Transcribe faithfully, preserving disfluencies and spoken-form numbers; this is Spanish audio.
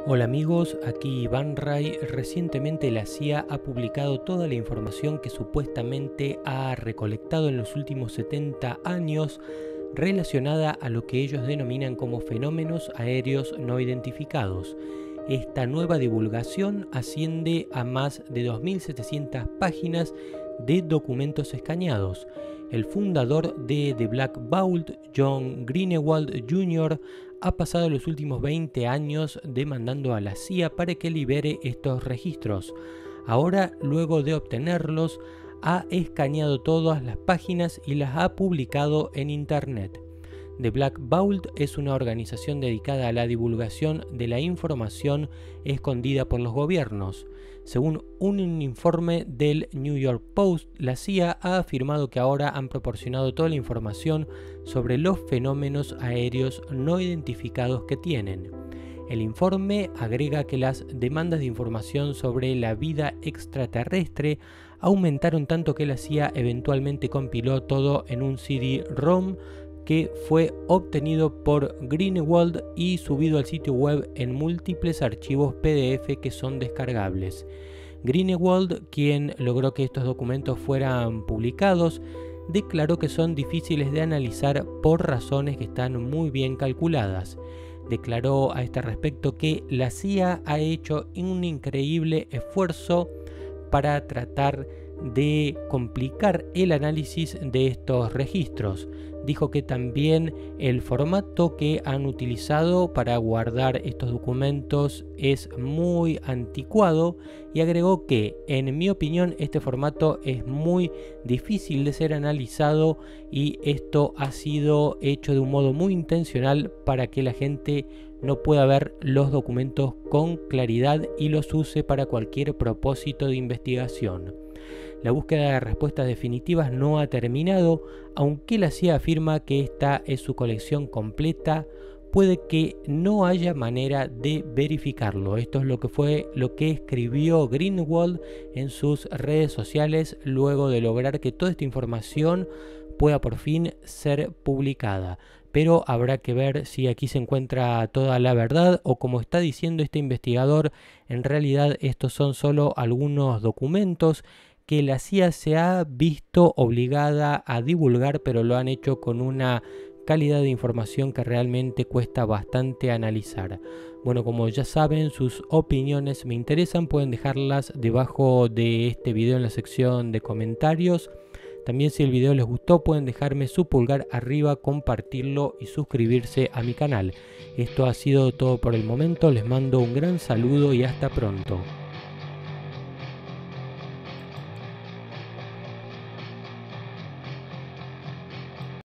Hola amigos, aquí Iván Ray. Recientemente la C I A ha publicado toda la información que supuestamente ha recolectado en los últimos setenta años relacionada a lo que ellos denominan como fenómenos aéreos no identificados. Esta nueva divulgación asciende a más de dos mil setecientas páginas de documentos escaneados. El fundador de The Black Vault, John Greenewald junior, ha pasado los últimos veinte años demandando a la C I A para que libere estos registros. Ahora, luego de obtenerlos, ha escaneado todas las páginas y las ha publicado en Internet. The Black Vault es una organización dedicada a la divulgación de la información escondida por los gobiernos. Según un informe del New York Post, la C I A ha afirmado que ahora han proporcionado toda la información sobre los fenómenos aéreos no identificados que tienen. El informe agrega que las demandas de información sobre la vida extraterrestre aumentaron tanto que la C I A eventualmente compiló todo en un C D ROM que fue obtenido por Greenewald y subido al sitio web en múltiples archivos P D F que son descargables. Greenewald, quien logró que estos documentos fueran publicados, declaró que son difíciles de analizar por razones que están muy bien calculadas. Declaró a este respecto que la C I A ha hecho un increíble esfuerzo para tratar de complicar el análisis de estos registros. Dijo que también el formato que han utilizado para guardar estos documentos es muy anticuado y agregó que, en mi opinión, este formato es muy difícil de ser analizado y esto ha sido hecho de un modo muy intencional para que la gente no pueda ver los documentos con claridad y los use para cualquier propósito de investigación. La búsqueda de respuestas definitivas no ha terminado, aunque la C I A afirma que esta es su colección completa. Puede que no haya manera de verificarlo. Esto es lo que fue lo que escribió Greenewald en sus redes sociales luego de lograr que toda esta información pueda por fin ser publicada. Pero habrá que ver si aquí se encuentra toda la verdad o, como está diciendo este investigador, en realidad estos son solo algunos documentos que la C I A se ha visto obligada a divulgar, pero lo han hecho con una calidad de información que realmente cuesta bastante analizar. Bueno, como ya saben, sus opiniones me interesan, pueden dejarlas debajo de este video en la sección de comentarios. También, si el video les gustó, pueden dejarme su pulgar arriba, compartirlo y suscribirse a mi canal. Esto ha sido todo por el momento, les mando un gran saludo y hasta pronto.